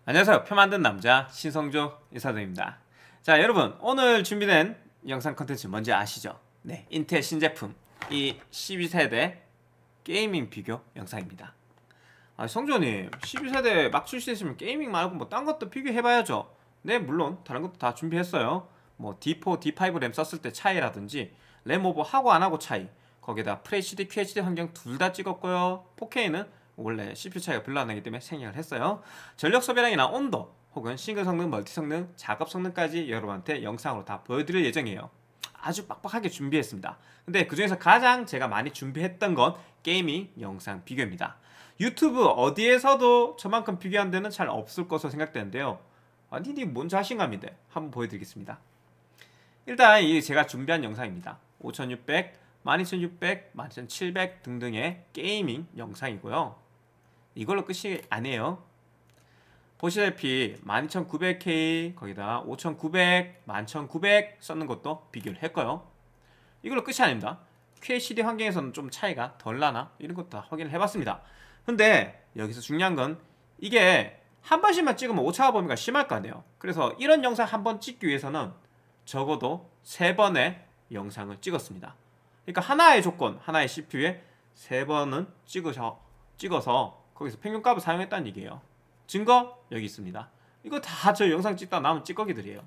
안녕하세요. 표 만든 남자 신성조 인사드립니다. 자, 여러분 오늘 준비된 영상 컨텐츠 뭔지 아시죠? 네, 인텔 신제품 이 12세대 게이밍 비교 영상입니다. 성조님, 12세대 막 출시했으면 게이밍 말고 뭐 딴 것도 비교해봐야죠. 네, 물론 다른 것도 다 준비했어요. 뭐 D4, D5 램 썼을 때 차이라든지 램 오버 하고 안 하고 차이, 거기다 FHD, QHD 환경 둘 다 찍었고요. 4K는 원래 CPU 차이가 별로 안 나기 때문에 생략을 했어요. 전력 소비량이나 온도 혹은 싱글 성능, 멀티 성능, 작업 성능까지 여러분한테 영상으로 다 보여드릴 예정이에요. 아주 빡빡하게 준비했습니다. 근데 그중에서 가장 제가 많이 준비했던 건 게이밍 영상 비교입니다. 유튜브 어디에서도 저만큼 비교한 데는 잘 없을 것으로 생각되는데요. 아니, 이게 뭔 자신감인데 한번 보여드리겠습니다. 일단 이 제가 준비한 영상입니다. 5600, 12600, 12700 등등의 게이밍 영상이고요. 이걸로 끝이 아니에요. 보시다시피 12900K 거기다 5900, 11900 썼는 것도 비교를 했고요. 이걸로 끝이 아닙니다. QHD 환경에서는 좀 차이가 덜 나나 이런 것도 다 확인을 해봤습니다. 근데 여기서 중요한 건 이게 한 번씩만 찍으면 오차가 범위가 심할 거 아니에요. 그래서 이런 영상 한 번 찍기 위해서는 적어도 3번의 영상을 찍었습니다. 그러니까 하나의 조건, 하나의 CPU에 3번은 찍어서 거기서 평균값을 사용했다는 얘기예요. 증거 여기 있습니다. 이거 다 저 영상 찍다 남은 찌꺼기들이에요.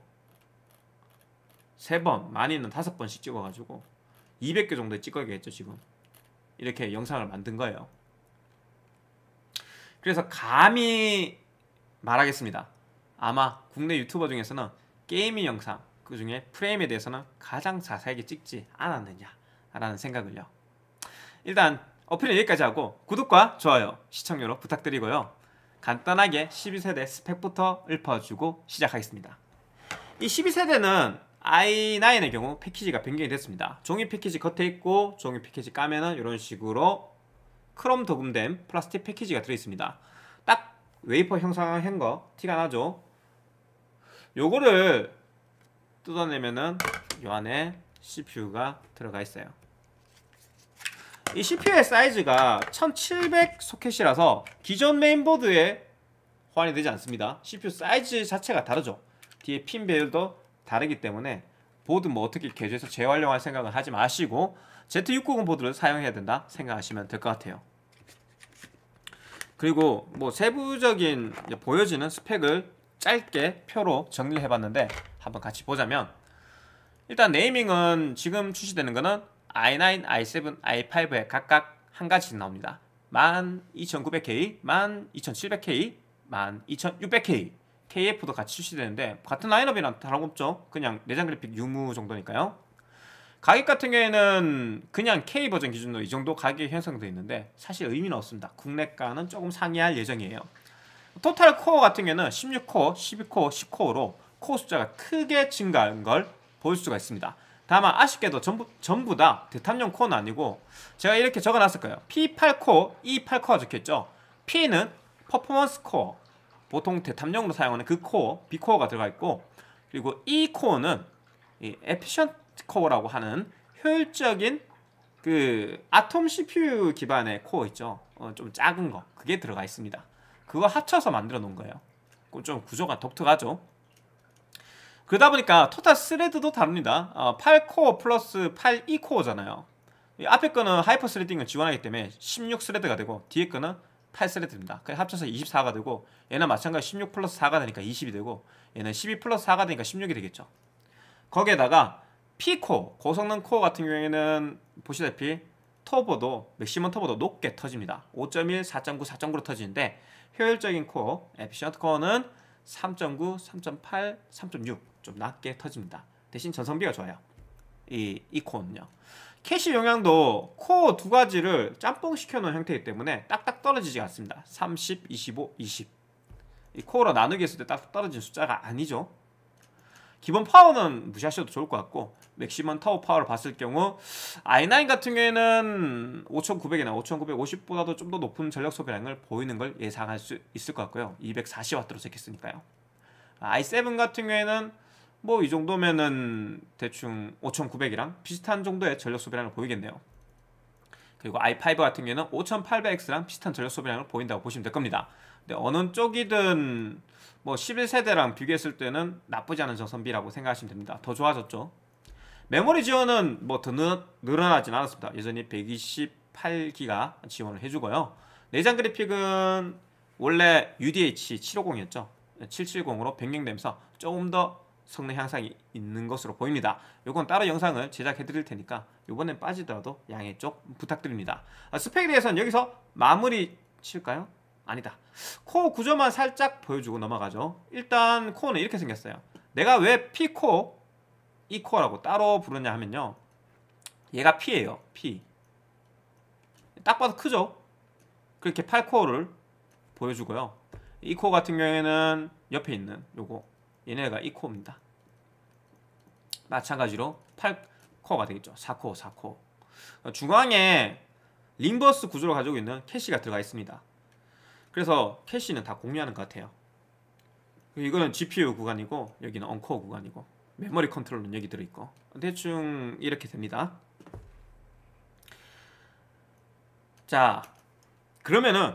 3번, 많이는 5번씩 찍어가지고 200개 정도의 찌꺼기겠죠 지금. 이렇게 영상을 만든 거예요. 그래서 감히 말하겠습니다. 아마 국내 유튜버 중에서는 게이밍 영상, 그 중에 프레임에 대해서는 가장 자세하게 찍지 않았느냐라는 생각을요. 일단 어필은 여기까지 하고 구독과 좋아요, 시청료로 부탁드리고요. 간단하게 12세대 스펙부터 읊어주고 시작하겠습니다. 이 12세대는 i9의 경우 패키지가 변경이 됐습니다. 종이 패키지 겉에 있고 종이 패키지 까면은 이런 식으로 크롬 도금된 플라스틱 패키지가 들어있습니다. 딱 웨이퍼 형상한 거 티가 나죠? 요거를 뜯어내면은 요 안에 CPU가 들어가 있어요. 이 CPU의 사이즈가 1700 소켓이라서 기존 메인보드에 호환이 되지 않습니다. CPU 사이즈 자체가 다르죠. 뒤에 핀 배열도 다르기 때문에 보드 뭐 어떻게 개조해서 재활용할 생각은 하지 마시고 Z690 보드를 사용해야 된다 생각하시면 될 것 같아요. 그리고 뭐 세부적인 보여지는 스펙을 짧게 표로 정리를 해봤는데 한번 같이 보자면, 일단 네이밍은 지금 출시되는 거는 i9, i7, i5에 각각 한 가지 나옵니다. 12900K, 12700K, 12600K, KF도 같이 출시되는데 같은 라인업이랑 다름없죠. 그냥 내장 그래픽 유무 정도니까요. 가격 같은 경우에는 그냥 K 버전 기준으로 이 정도 가격이 형성되어 있는데 사실 의미는 없습니다. 국내가는 조금 상회할 예정이에요. 토탈 코어 같은 경우에는 16코어, 12코어, 10코어로 코어 숫자가 크게 증가한 걸 볼 수가 있습니다. 다만 아쉽게도 전부 다 대탐용 코어는 아니고 제가 이렇게 적어놨을 거예요. P8코어, E8코어 적혀있죠. P는 퍼포먼스 코어, 보통 대탐용으로 사용하는 그 코어, B코어가 들어가 있고, 그리고 E코어는 이 에피션트 코어라고 하는 효율적인 그 아톰 CPU 기반의 코어 있죠. 좀 작은 거, 그게 들어가 있습니다. 그거 합쳐서 만들어 놓은 거예요. 좀 구조가 독특하죠. 그러다 보니까 토탈 스레드도 다릅니다. 8코어 플러스 8E코어잖아요. 앞에 거는 하이퍼 스레딩을 지원하기 때문에 16스레드가 되고 뒤에 거는 8스레드입니다. 합쳐서 24가 되고, 얘는 마찬가지 16 플러스 4가 되니까 20이 되고, 얘는 12 플러스 4가 되니까 16이 되겠죠. 거기에다가 P코어, 고성능 코어 같은 경우에는 보시다시피 터보도, 맥시멈 터보도 높게 터집니다. 5.1, 4.9, 4.9로 터지는데 효율적인 코어, 에피션트 코어는 3.9, 3.8, 3.6 좀 낮게 터집니다. 대신 전성비가 좋아요. 이 코어는요. 캐시 용량도 코어 두 가지를 짬뽕 시켜놓은 형태이기 때문에 딱딱 떨어지지 않습니다. 30, 25, 20. 이 코어로 나누기 했을 때 딱딱 떨어지는 숫자가 아니죠. 기본 파워는 무시하셔도 좋을 것 같고, 맥시멈 타워 파워를 봤을 경우 i9 같은 경우에는 5900이나 5950보다도 좀 더 높은 전력 소비량을 보이는 걸 예상할 수 있을 것 같고요. 240W로 적혔으니까요. i7 같은 경우에는 뭐 이 정도면은 대충 5900이랑 비슷한 정도의 전력 소비량을 보이겠네요. 그리고 i5 같은 경우에는 5800X랑 비슷한 전력 소비량을 보인다고 보시면 될 겁니다. 근데 어느 쪽이든 뭐 11세대랑 비교했을 때는 나쁘지 않은 저선비라고 생각하시면 됩니다. 더 좋아졌죠. 메모리 지원은 뭐 더 늘어나진 않았습니다. 여전히 128기가 지원을 해주고요. 내장 그래픽은 원래 UDH 750이었죠. 770으로 변경되면서 조금 더 성능 향상이 있는 것으로 보입니다. 요건 따로 영상을 제작해 드릴 테니까 요번엔 빠지더라도 양해 좀 부탁드립니다. 스펙에 대해서는 여기서 마무리 칠까요? 아니다. 코어 구조만 살짝 보여주고 넘어가죠. 일단 코어는 이렇게 생겼어요. 내가 왜 P코어, E코어라고 따로 부르냐 하면요, 얘가 P예요. P. 딱 봐도 크죠? 그렇게 8코어를 보여주고요. E코어 같은 경우에는 옆에 있는 요거, 얘네가 E코어입니다. 마찬가지로 8코어가 되겠죠. 4코어, 4코어. 중앙에 림버스 구조를 가지고 있는 캐시가 들어가 있습니다. 그래서 캐시는 다 공유하는 것 같아요. 이거는 GPU 구간이고 여기는 언코어 구간이고 메모리 컨트롤은 여기 들어있고 대충 이렇게 됩니다. 자, 그러면은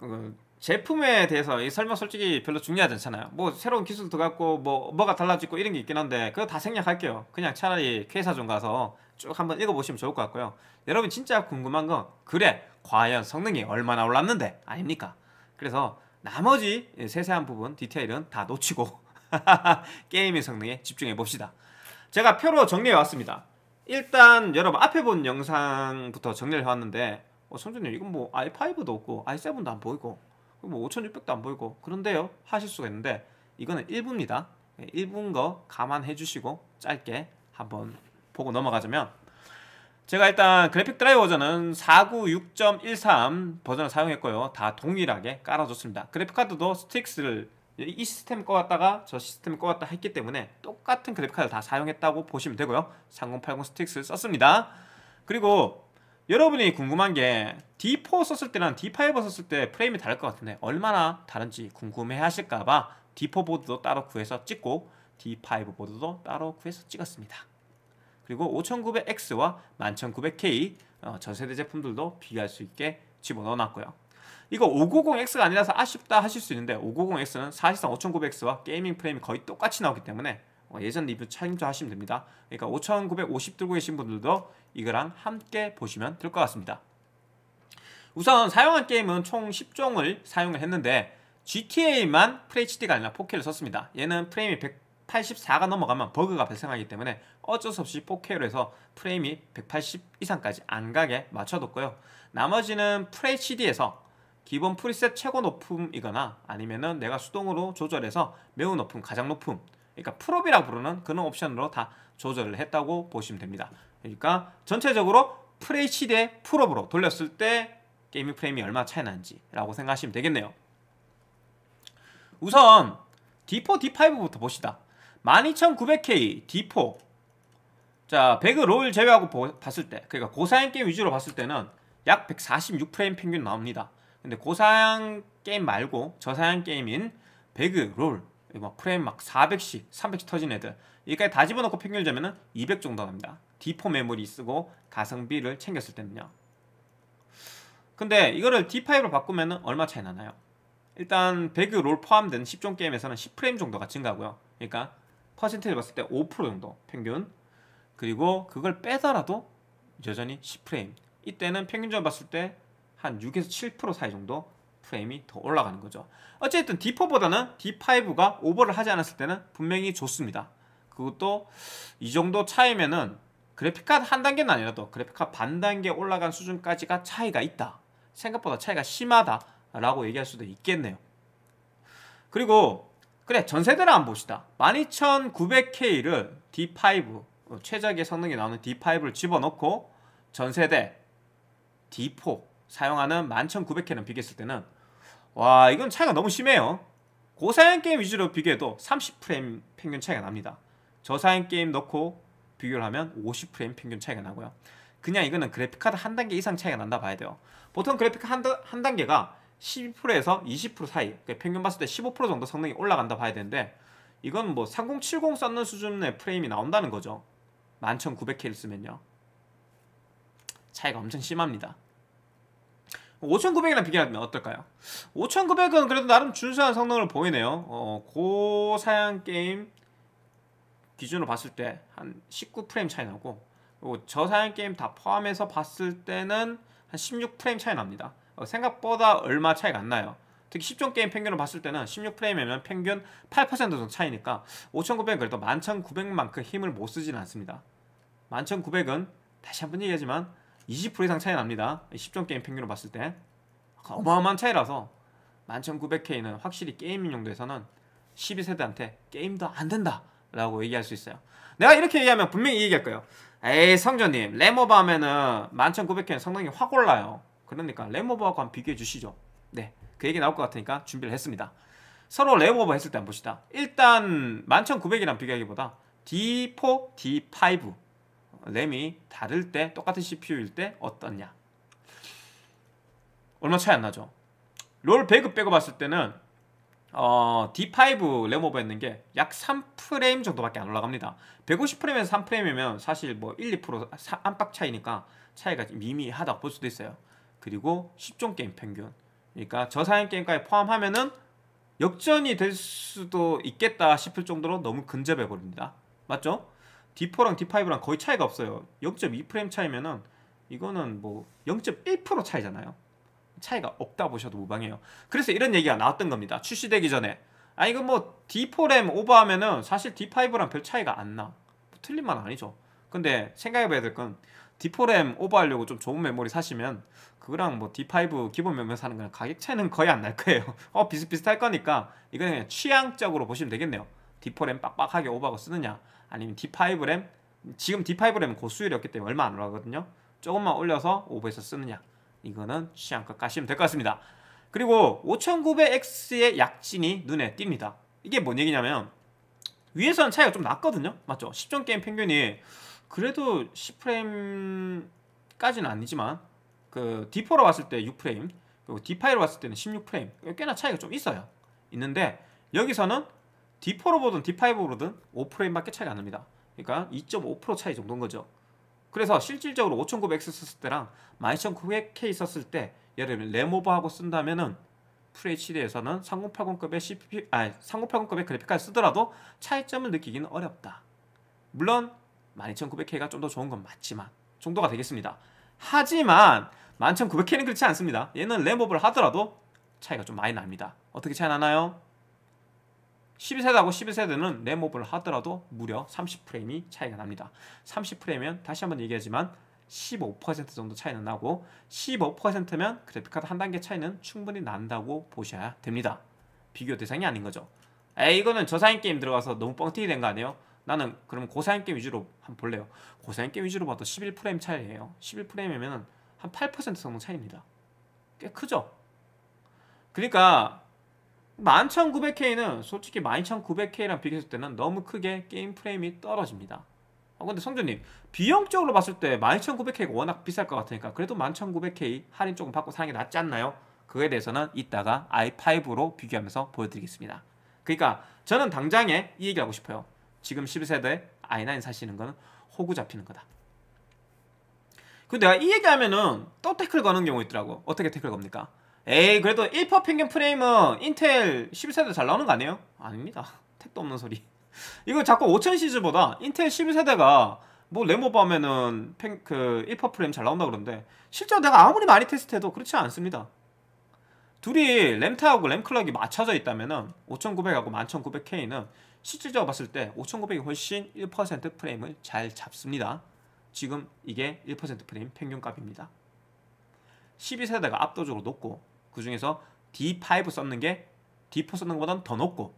제품에 대해서 이 설명 솔직히 별로 중요하지 않잖아요. 뭐 새로운 기술 들어갔고 뭐가 달라지고 이런 게 있긴 한데 그거 다 생략할게요. 그냥 차라리 K사전 가서 쭉 한번 읽어보시면 좋을 것 같고요. 여러분 진짜 궁금한 건 그래 과연 성능이 얼마나 올랐는데 아닙니까? 그래서 나머지 세세한 부분 디테일은 다 놓치고 게임의 성능에 집중해 봅시다. 제가 표로 정리해 왔습니다. 일단 여러분 앞에 본 영상부터 정리를 해왔는데 성준님 이건 뭐 i5도 없고 i7도 안 보이고 뭐 5600도 안 보이고 그런데요 하실 수가 있는데 이거는 일부입니다. 일부인 거 감안해 주시고 짧게 한번 보고 넘어가자면, 제가 일단 그래픽 드라이버 버전은 496.13 버전을 사용했고요. 다 동일하게 깔아줬습니다. 그래픽카드도 스틱스를 이 시스템 꺼왔다가 저 시스템 꺼왔다 했기 때문에 똑같은 그래픽카드 다 사용했다고 보시면 되고요. 3080 스틱스 썼습니다. 그리고 여러분이 궁금한 게 D4 썼을 때랑 D5 썼을 때 프레임이 다를 것 같은데 얼마나 다른지 궁금해 하실까봐 D4 보드도 따로 구해서 찍고 D5 보드도 따로 구해서 찍었습니다. 그리고 5900X와 11900K 전세대 제품들도 비교할 수 있게 집어넣어놨고요. 이거 590X가 아니라서 아쉽다 하실 수 있는데 590X는 사실상 5900X와 게이밍 프레임이 거의 똑같이 나오기 때문에 예전 리뷰 참조하시면 됩니다. 그러니까 5950 들고 계신 분들도 이거랑 함께 보시면 될 것 같습니다. 우선 사용한 게임은 총 10종을 사용을 했는데 GTA만 FHD가 아니라 4K를 썼습니다. 얘는 프레임이 184가 넘어가면 버그가 발생하기 때문에 어쩔 수 없이 4K로 해서 프레임이 180 이상까지 안 가게 맞춰뒀고요. 나머지는 FHD에서 기본 프리셋 최고 높음이거나 아니면은 내가 수동으로 조절해서 매우 높음, 가장 높음, 그러니까 프롭이라고 부르는 그런 옵션으로 다 조절을 했다고 보시면 됩니다. 그러니까 전체적으로 FHD에 프롭으로 돌렸을 때 게이밍 프레임이 얼마나 차이 나는지 라고 생각하시면 되겠네요. 우선 D4, D5부터 봅시다. 12900K D4, 자 배그 롤 제외하고 봤을 때, 그러니까 고사양 게임 위주로 봤을 때는 약 146프레임 평균 나옵니다. 근데 고사양 게임 말고 저사양 게임인 배그 롤 막 프레임 막 400씩 300씩 터진 애들, 여기까지 다 집어넣고 평균을 재면은 200 정도 갑니다. D4 메모리 쓰고 가성비를 챙겼을 때는요. 근데 이거를 D5로 바꾸면은 얼마 차이 나나요? 일단 배그 롤 포함된 10종 게임에서는 10프레임 정도가 증가하고요. 그러니까 퍼센테이지 봤을 때 5% 정도 평균, 그리고 그걸 빼더라도 여전히 10프레임, 이때는 평균적으로 봤을 때 한 6에서 7% 사이 정도 프레임이 더 올라가는 거죠. 어쨌든 D4보다는 D5가 오버를 하지 않았을 때는 분명히 좋습니다. 그것도 이 정도 차이면은 그래픽카드 한 단계는 아니라도 그래픽카드 반 단계 올라간 수준까지가 차이가 있다, 생각보다 차이가 심하다 라고 얘기할 수도 있겠네요. 그리고 그래 전세대를 한번 봅시다. 12900K를 D5 최적의 성능이 나오는 D5를 집어넣고 전세대 D4 사용하는 11900K랑 비교했을 때는 와 이건 차이가 너무 심해요. 고사양 게임 위주로 비교해도 30프레임 평균 차이가 납니다. 저사양 게임 넣고 비교를 하면 50프레임 평균 차이가 나고요. 그냥 이거는 그래픽카드 한 단계 이상 차이가 난다 봐야 돼요. 보통 그래픽 한 단계가 12%에서 20% 사이, 평균 봤을 때 15% 정도 성능이 올라간다 봐야 되는데 이건 뭐 3070 썼는 수준의 프레임이 나온다는 거죠. 11900K를 쓰면요. 차이가 엄청 심합니다. 5900이랑 비교하면 어떨까요? 5900은 그래도 나름 준수한 성능을 보이네요. 고사양 게임 기준으로 봤을 때 한 19프레임 차이 나고, 그리고 저사양 게임 다 포함해서 봤을 때는 한 16프레임 차이 납니다. 생각보다 얼마 차이가 안 나요. 특히 10종 게임 평균을 봤을 때는 16프레임이면 평균 8% 정도 차이니까 5900은 그래도 11900만큼 힘을 못 쓰진 않습니다. 11900은 다시 한번 얘기하지만 20% 이상 차이 납니다. 10종 게임 평균으로 봤을 때 어마어마한 차이라서 11900K는 확실히 게이밍 용도에서는 12세대한테 게임도 안 된다 라고 얘기할 수 있어요. 내가 이렇게 얘기하면 분명히 이 얘기할 거예요. 에이 성전님, 램오버 하면은 11900K는 성능이 확 올라요. 그러니까 램오버하고 한번 비교해 주시죠. 네, 그 얘기 나올 것 같으니까 준비를 했습니다. 서로 램오버 했을 때 한번 봅시다. 일단 11900이랑 비교하기보다 D4, D5 램이 다를 때, 똑같은 CPU일 때 어떻냐, 얼마 차이 안 나죠. 롤 배그 빼고 봤을 때는 D5 램오버 했는 게 약 3프레임 정도밖에 안 올라갑니다. 150프레임에서 3프레임이면 사실 뭐 1, 2% 안팎 차이니까 차이가 미미하다고 볼 수도 있어요. 그리고 10종 게임 평균, 그러니까 저사양 게임까지 포함하면은 역전이 될 수도 있겠다 싶을 정도로 너무 근접해 버립니다. 맞죠? D4랑 D5랑 거의 차이가 없어요. 0.2프레임 차이면은 이거는 뭐 0.1% 차이잖아요. 차이가 없다 보셔도 무방해요. 그래서 이런 얘기가 나왔던 겁니다. 출시되기 전에. 아 이거 뭐 D4램 오버하면은 사실 D5랑 별 차이가 안 나. 뭐 틀린 말 아니죠. 근데 생각해봐야 될 건 D4램 오버하려고 좀 좋은 메모리 사시면 그거랑 뭐 D5 기본 메모리 사는 거랑 가격 차이는 거의 안 날 거예요. 비슷비슷할 거니까 이거는 그냥 취향적으로 보시면 되겠네요. D4램 빡빡하게 오버하고 쓰느냐, 아니면 D5램, 지금 D5램은 고수율이 없기 때문에 얼마 안 올라가거든요. 조금만 올려서 오버해서 쓰느냐, 이거는 취향껏 가시면 될 것 같습니다. 그리고 5900X의 약진이 눈에 띕니다. 이게 뭔 얘기냐면 위에서는 차이가 좀 났거든요. 맞죠? 10종 게임 평균이 그래도 10프레임까지는 아니지만 그 D4로 봤을 때 6프레임, 그리고 D5로 봤을 때는 16프레임, 꽤나 차이가 좀 있어요. 있는데 여기서는 D4로 보든 D5로 보든 5프레임밖에 차이가 안 납니다. 그러니까 2.5% 차이 정도인 거죠. 그래서 실질적으로 5900X 썼을 때랑 12900K 썼을 때 예를 들면 램오버하고 쓴다면은 FHD에서는 3080급의 CPU, 3080급의 그래픽카드 쓰더라도 차이점을 느끼기는 어렵다. 물론 12900K가 좀 더 좋은 건 맞지만 정도가 되겠습니다. 하지만 11900K는 그렇지 않습니다. 얘는 램오버를 하더라도 차이가 좀 많이 납니다. 어떻게 차이 나나요? 12세대하고 11세대는 램오버를 하더라도 무려 30프레임이 차이가 납니다. 30프레임이면 다시 한번 얘기하지만 15% 정도 차이는 나고, 15%면 그래픽카드 한 단계 차이는 충분히 난다고 보셔야 됩니다. 비교 대상이 아닌 거죠. 이거는 저사양 게임 들어가서 너무 뻥튀기 된 거 아니에요? 나는 그럼 고사양 게임 위주로 한번 볼래요. 고사양 게임 위주로 봐도 11프레임 차이예요. 11프레임이면 한 8% 정도 차이입니다. 꽤 크죠? 그러니까 11900K는 솔직히 12900K랑 비교했을 때는 너무 크게 게임 프레임이 떨어집니다. 근데 성준님, 비용적으로 봤을 때 12900K가 워낙 비쌀 것 같으니까 그래도 11900K 할인 조금 받고 사는 게 낫지 않나요? 그거에 대해서는 이따가 i5로 비교하면서 보여드리겠습니다. 그러니까 저는 당장에 이 얘기를 하고 싶어요. 지금 12세대 i9 사시는 거는 호구 잡히는 거다. 근데 내가 이 얘기하면은 또 태클 거는 경우 있더라고. 어떻게 태클 겁니까? 그래도 1% 평균 프레임은 인텔 11세대 잘 나오는 거 아니에요? 아닙니다. 택도 없는 소리. 이거 자꾸 5000 시즈보다 인텔 11세대가 뭐 램오버 하면은 1% 프레임 잘 나온다 그러는데 실제로 내가 아무리 많이 테스트해도 그렇지 않습니다. 둘이 램타하고 램클럭이 맞춰져 있다면은 5900하고 11900K는 실질적으로 봤을 때 5900이 훨씬 1% 프레임을 잘 잡습니다. 지금 이게 1% 프레임 평균값입니다. 12세대가 압도적으로 높고, 그 중에서 D5 썼는 게 D4 썼는 것보다는 더 높고,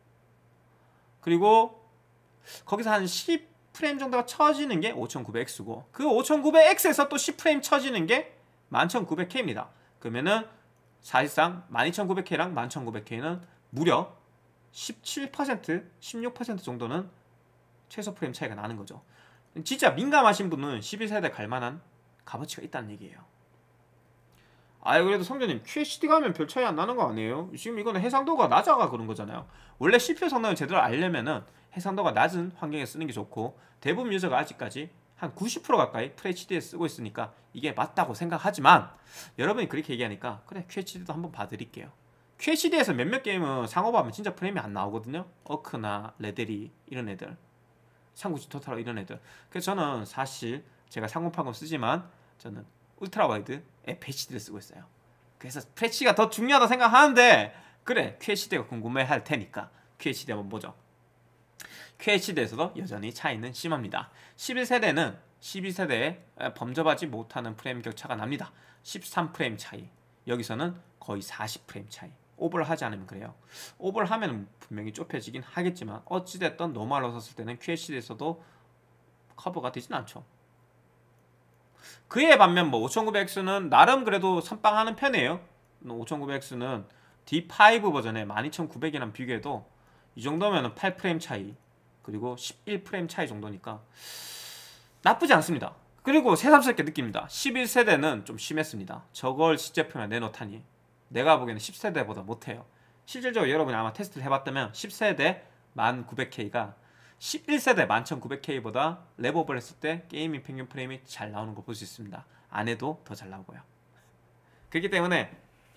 그리고 거기서 한 10프레임 정도가 쳐지는 게 5900X고, 그 5900X에서 또 10프레임 쳐지는 게 11900K입니다. 그러면은 사실상 12900K랑 11900K는 무려 17%, 16% 정도는 최소 프레임 차이가 나는 거죠. 진짜 민감하신 분은 12세대 갈만한 값어치가 있다는 얘기예요. 그래도 성전님, QHD 가면 별 차이 안 나는 거 아니에요? 지금 이거는 해상도가 낮아가 그런 거잖아요. 원래 CPU 성능을 제대로 알려면은 해상도가 낮은 환경에 쓰는 게 좋고, 대부분 유저가 아직까지 한 90% 가까이 FHD에 쓰고 있으니까 이게 맞다고 생각하지만 여러분이 그렇게 얘기하니까 그래 QHD도 한번 봐드릴게요. QHD에서 몇몇 게임은 상업하면 진짜 프레임이 안 나오거든요. 어크나 레데리 이런 애들, 상구지 토탈 이런 애들. 그래서 저는 사실 제가 상업하고 쓰지만 저는 울트라 와이드 FHD를 쓰고 있어요. 그래서 FHD가 더 중요하다 생각하는데 그래 QHD가 궁금해할 테니까 QHD 한번 보죠. QHD에서도 여전히 차이는 심합니다. 11세대는 12세대에 범접하지 못하는 프레임 격차가 납니다. 13프레임 차이, 여기서는 거의 40프레임 차이. 오버를 하지 않으면 그래요. 오버를 하면 분명히 좁혀지긴 하겠지만 어찌됐든 노멀로 섰을 때는 QHD에서도 커버가 되진 않죠. 그에 반면 뭐 5900X는 나름 그래도 선빵하는 편이에요. 5900X는 D5 버전의 12900이랑 비교해도 이 정도면 8프레임 차이 그리고 11프레임 차이 정도니까 나쁘지 않습니다. 그리고 새삼스럽게 느낍니다. 11세대는 좀 심했습니다. 저걸 시제품에 내놓다니 내가 보기에는 10세대보다 못해요. 실질적으로 여러분이 아마 테스트를 해봤다면 10세대 1900K가 11세대 11900K보다 랩업을 했을 때 게이밍 평균 프레임이 잘 나오는 거 볼 수 있습니다. 안 해도 더 잘 나오고요. 그렇기 때문에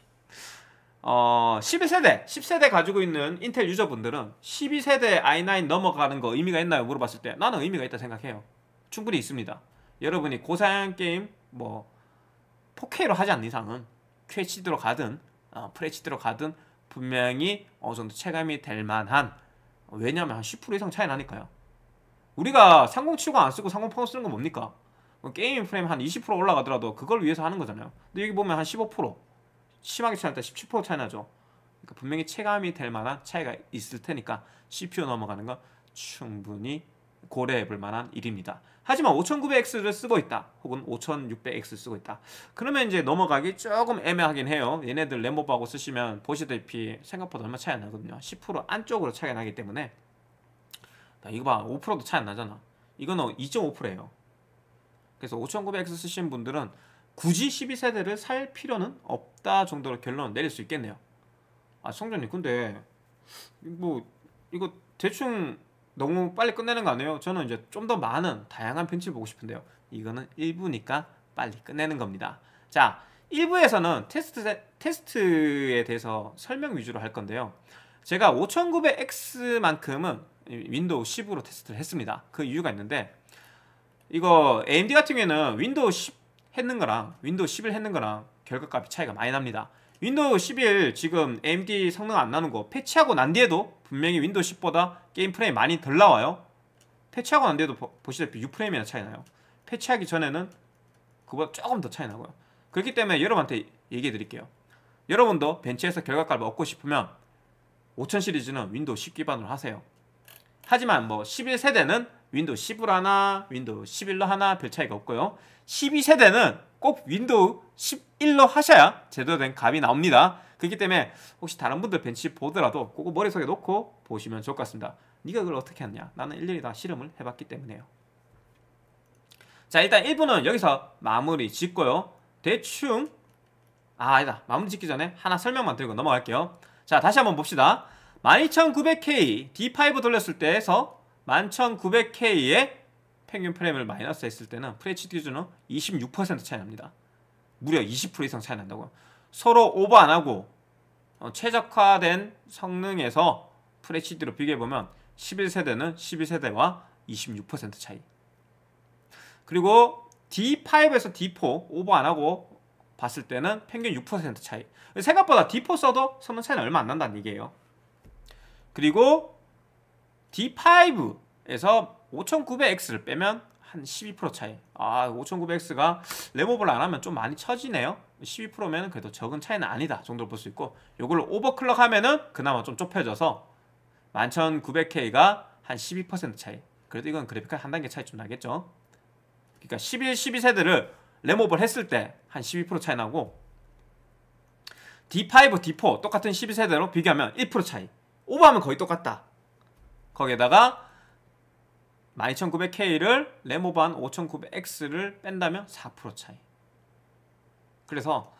11세대, 10세대 가지고 있는 인텔 유저분들은 12세대 i9 넘어가는 거 의미가 있나요? 물어봤을 때 나는 의미가 있다 생각해요. 충분히 있습니다. 여러분이 고사양 게임 뭐 4K로 하지 않는 이상은 QHD로 가든 FHD로 가든 분명히 어느 정도 체감이 될 만한, 왜냐면 한 10% 이상 차이 나니까요. 우리가 3070 안 쓰고 3080 쓰는 건 뭡니까? 게이밍 프레임 한 20% 올라가더라도 그걸 위해서 하는 거잖아요. 근데 여기 보면 한 15%, 심하게 차이 날 때 17% 차이 나죠. 그러니까 분명히 체감이 될 만한 차이가 있을 테니까 CPU 넘어가는 건 충분히 고려해 볼 만한 일입니다. 하지만 5900X를 쓰고 있다 혹은 5600X 쓰고 있다 그러면 이제 넘어가기 조금 애매하긴 해요. 얘네들 램업하고 쓰시면 보시다시피 생각보다 얼마 차이 안 나거든요. 10% 안쪽으로 차이가 나기 때문에. 이거 봐, 5%도 차이 안 나잖아. 이거는 2.5%예요 그래서 5900X 쓰신 분들은 굳이 12세대를 살 필요는 없다 정도로 결론을 내릴 수 있겠네요. 성전님 근데 뭐 이거 대충 너무 빨리 끝내는 거 아니에요? 저는 이제 좀 더 많은 다양한 벤치를 보고 싶은데요. 이거는 1부니까 빨리 끝내는 겁니다. 자, 1부에서는 테스트에 대해서 설명 위주로 할 건데요. 제가 5900X만큼은 윈도우 10으로 테스트를 했습니다. 그 이유가 있는데 이거 AMD 같은 경우에는 윈도우 10 했는 거랑 윈도우 11 했는 거랑 결과값이 차이가 많이 납니다. 윈도우 11 지금 AMD 성능 안 나는 거 패치하고 난 뒤에도 분명히 윈도우 10보다 게임 프레임 많이 덜 나와요. 패치하고 난 뒤에도 보시다시피 6프레임이나 차이 나요. 패치하기 전에는 그보다 조금 더 차이 나고요. 그렇기 때문에 여러분한테 얘기해 드릴게요. 여러분도 벤치에서 결과값을 얻고 싶으면 5000 시리즈는 윈도우 10 기반으로 하세요. 하지만 뭐 11세대는 윈도우 10으로 하나 윈도우 11로 하나 별 차이가 없고요. 12세대는 꼭 윈도우 11로 하셔야 제대로 된 값이 나옵니다. 그렇기 때문에 혹시 다른 분들 벤치 보더라도 그거 머릿속에 놓고 보시면 좋을 것 같습니다. 네가 그걸 어떻게 했냐? 나는 일일이 다 실험을 해봤기 때문에요. 자, 일단 1부는 여기서 마무리 짓고요. 대충 아니다, 마무리 짓기 전에 하나 설명만 드리고 넘어갈게요. 자, 다시 한번 봅시다. 12900K D5 돌렸을 때에서 11900K의 평균 프레임을 마이너스 했을 때는 FHD 기준은 26% 차이 납니다. 무려 20% 이상 차이 난다고요. 서로 오버 안 하고 최적화된 성능에서 FHD로 비교해보면 11세대는 12세대와 26% 차이. 그리고 D5에서 D4 오버 안 하고 봤을 때는 평균 6% 차이. 생각보다 D4 써도 성능 차이는 얼마 안 난다는 얘기예요. 그리고 D5에서 5900X를 빼면 한 12% 차이. 5900X가 랩업을 안 하면 좀 많이 처지네요. 12%면 그래도 적은 차이는 아니다 정도로 볼 수 있고, 요걸 오버클럭 하면은 그나마 좀 좁혀져서 11900K가 한 12% 차이. 그래도 이건 그래픽 한 단계 차이 좀 나겠죠. 그러니까 12세대를 랩업을 했을 때 한 12% 차이 나고, D5, D4 똑같은 12세대로 비교하면 1% 차이. 오버하면 거의 똑같다. 거기에다가 12900K를 램오버한 5900X를 뺀다면 4% 차이. 그래서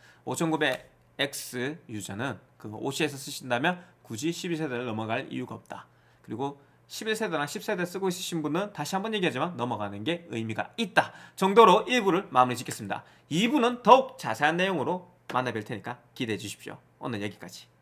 5900X 유저는 그 OC에서 쓰신다면 굳이 12세대를 넘어갈 이유가 없다. 그리고 11세대나 10세대 쓰고 있으신 분은 다시 한번 얘기하지만 넘어가는 게 의미가 있다 정도로 1부를 마무리 짓겠습니다. 2부는 더욱 자세한 내용으로 만나뵐 테니까 기대해 주십시오. 오늘 여기까지.